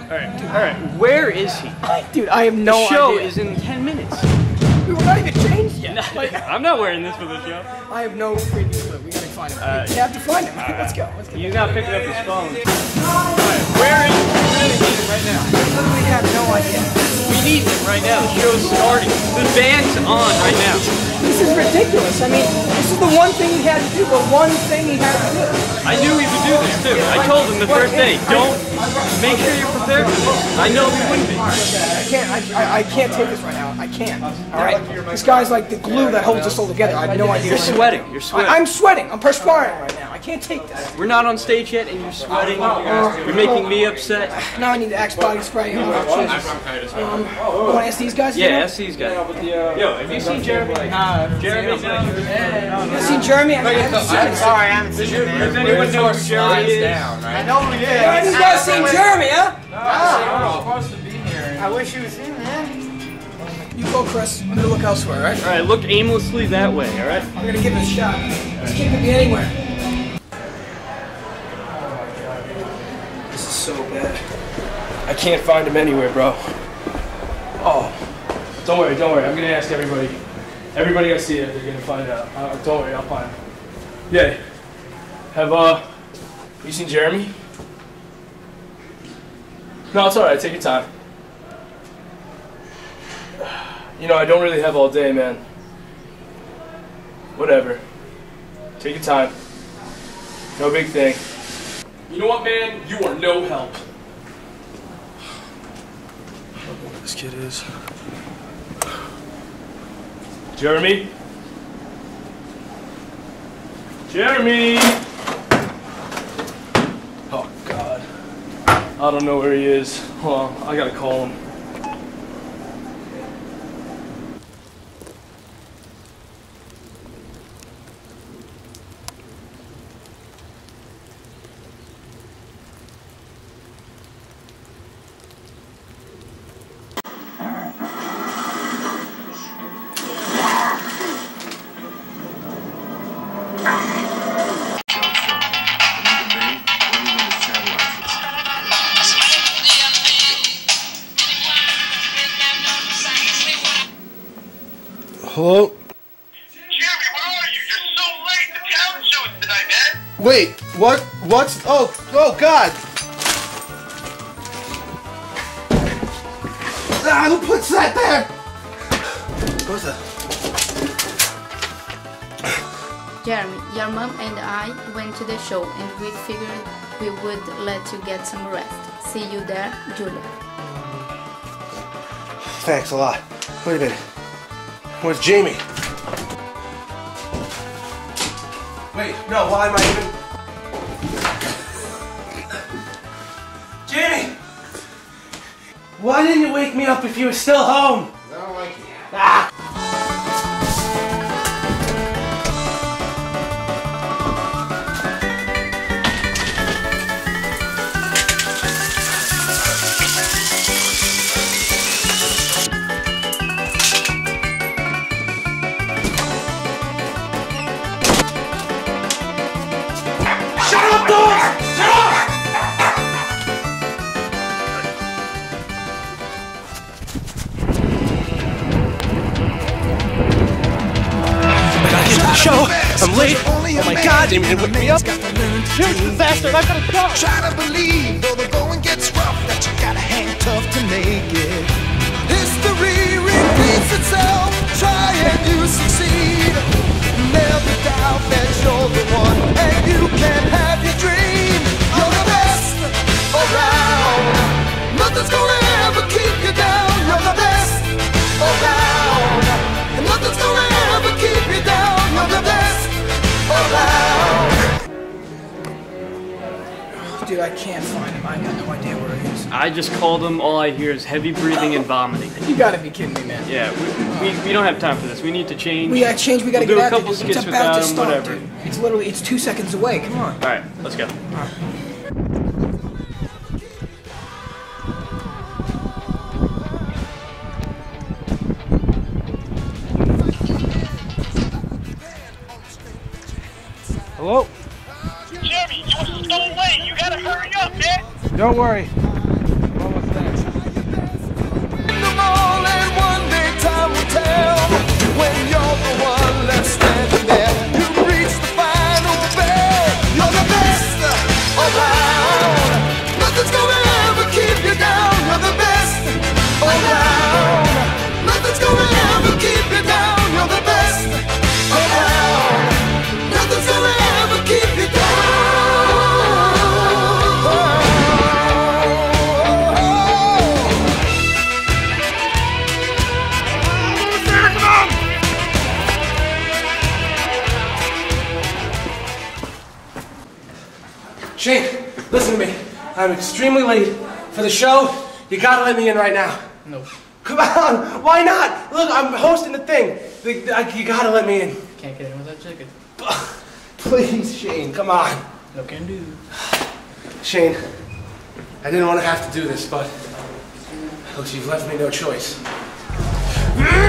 Alright, where is he? Dude, I have no idea. The show is in 10 minutes. We're not even changed yet. I'm not wearing this for the show. I have no freaking clue. We gotta find him. We have to find him. Let's go. He's not picking up his phone. Where is he? We really need him right now. I literally have no idea. We need him right now. The show's starting. The band's on right now. This is ridiculous. I mean, this is the one thing he had to do, the one thing he had to do. I knew he would do this too. I told him the first day, don't make sure you're prepared for this. I know he wouldn't be. I can't take this right now. I can't. Alright? This guy's like the glue that holds us all together. I have no idea. You're sweating. You're sweating. I'm sweating. I'm perspiring right now. I can't take this. We're not on stage yet and you're sweating. You're making me upset. Now I need the Axe body spray. Oh, Jesus. You want to ask these guys? Yeah, ask these guys. Yo, have you seen Jeremy? Jeremy? Have you seen Jeremy? I'm sorry, I haven't seen him. Does anyone know who Jeremy is? I know who he is. Have you guys seen Jeremy, huh? No, supposed to be here. I wish he was in there. You go, Chris. I'm gonna look elsewhere, alright? Alright, look aimlessly that way, alright? I'm gonna give it a shot. This kid could be anywhere. This is so bad. I can't find him anywhere, bro. Oh, don't worry. I'm gonna ask everybody. Everybody I see it, they're gonna find out. Don't worry, I'll find him. Yeah. Have you seen Jeremy? No, it's alright. Take your time. You know, I don't really have all day, man. Whatever. Take your time. No big thing. You know what, man? You are no help. I don't know where this kid is. Jeremy? Jeremy! Oh, God. I don't know where he is. Hold on, I gotta call him. Hello? Jeremy, where are you? You're so late. The talent show is tonight, man. Wait, what? What's? Oh God! Ah, who puts that there? What's that? Jeremy, your mom and I went to the show and we figured we would let you get some rest. See you there, Julia. Thanks a lot. Wait a minute. Where's Jamie? Wait, no, why am I even... Jamie! Why didn't you wake me up if you were still home? I don't like you. Ah! Show. I'm late. Oh my God, Jamie didn't wake me up. Shoot, faster, I gotta go. Try to believe, though the going gets rough, that you gotta hang tough to make it. History repeats itself. Try and you succeed. Never doubt that you're the one, and you can have your dream. You're the best around. Nothing's gonna ever keep you down. You're the best around, and nothing's gonna ever keep you down. You're the best around. Dude, I can't find him. I got no idea where he is. I just called him. All I hear is heavy breathing and vomiting. You gotta be kidding me, man. Yeah, we don't have time for this. We need to change. We gotta change. We gotta We'll get do a out couple there. It's skits about to without him, start, whatever. dude. It's literally, it's 2 seconds away. Come on. All right, let's go. Hello? Jeremy, you're so late. You gotta hurry up, man. Don't worry. I'm almost I'm extremely late for the show. You gotta let me in right now. No. Come on, why not? Look, I'm hosting the thing. You gotta let me in. Can't get in without chicken. Please, Shane, come on. No can do. Shane, I didn't want to have to do this, but look, you've left me no choice.